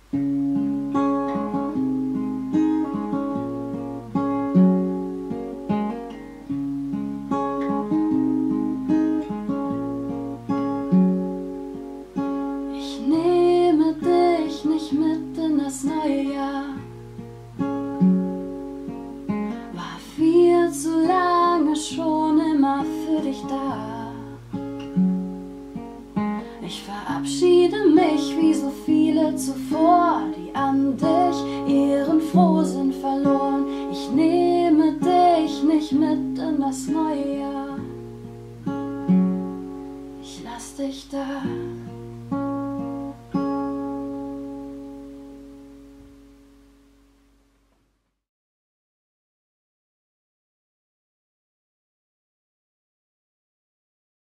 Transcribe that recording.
Ich nehme dich nicht mit in das neue Jahr. War viel zu lange schon immer für dich da. Ich verabschiede mich wie so viele zuvor, die an dich ehrenfroh sind verloren. Ich nehme dich nicht mit in das neue Jahr. Ich lass dich da.